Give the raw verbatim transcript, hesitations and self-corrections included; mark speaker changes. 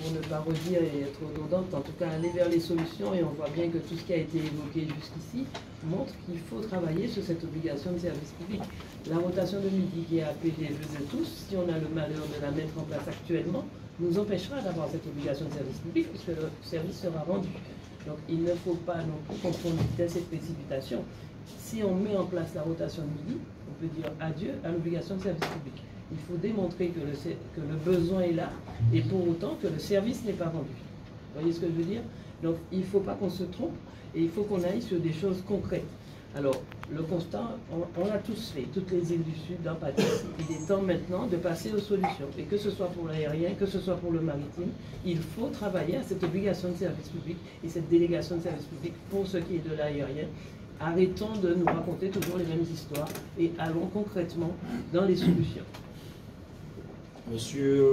Speaker 1: pour ne pas redire et être redondante, en tout cas aller vers les solutions, et on voit bien que tout ce qui a été évoqué jusqu'ici montre qu'il faut travailler sur cette obligation de service public. La rotation de midi qui est appelée des vœux de tous, si on a le malheur de la mettre en place actuellement, nous empêchera d'avoir cette obligation de service public puisque le service sera rendu. Donc il ne faut pas non plus confondre vitesse et précipitation. Si on met en place la rotation de midi, on peut dire adieu à l'obligation de service public. Il faut démontrer que le, que le besoin est là et pour autant que le service n'est pas rendu. Vous voyez ce que je veux dire? Donc il ne faut pas qu'on se trompe et il faut qu'on aille sur des choses concrètes. Alors, le constat, on, on l'a tous fait, toutes les îles du Sud en pâtissent. Il est temps maintenant de passer aux solutions. Et que ce soit pour l'aérien, que ce soit pour le maritime, il faut travailler à cette obligation de service public et cette délégation de service public pour ce qui est de l'aérien. Arrêtons de nous raconter toujours les mêmes histoires et allons concrètement dans les solutions.
Speaker 2: Monsieur